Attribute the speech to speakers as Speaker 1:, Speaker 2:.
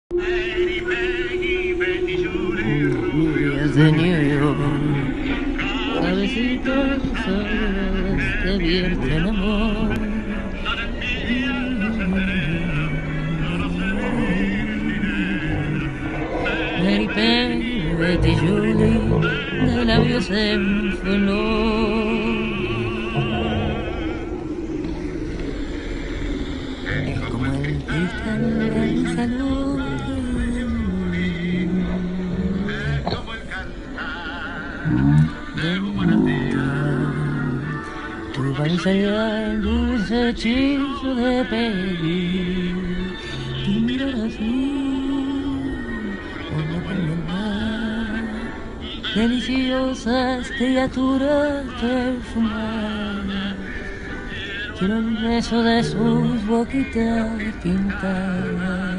Speaker 1: Millas de New York, suavecitos te vierte en amor. Mary Pay, Betty Julie, de labios en flor. Es como el cristal del salud. Tu valsa el dulce hechizo de pedir y mirar así una paloma, deliciosas criaturas perfumadas. Quiero el beso de sus boquitas pintadas.